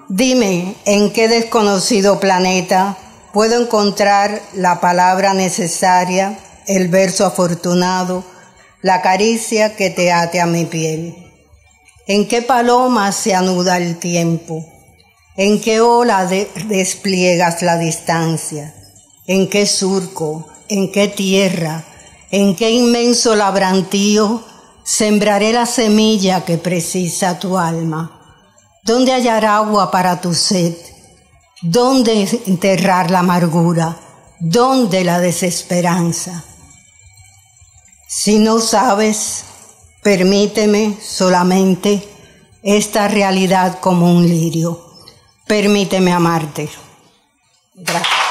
Dime, ¿en qué desconocido planeta puedo encontrar la palabra necesaria, el verso afortunado, la caricia que te ate a mi piel? ¿En qué paloma se anuda el tiempo? ¿En qué ola despliegas la distancia? ¿En qué surco? ¿En qué tierra? ¿En qué inmenso labrantío sembraré la semilla que precisa tu alma? ¿Dónde hallar agua para tu sed? ¿Dónde enterrar la amargura? ¿Dónde la desesperanza? Si no sabes, permíteme solamente esta realidad como un lirio. Permíteme amarte. Gracias.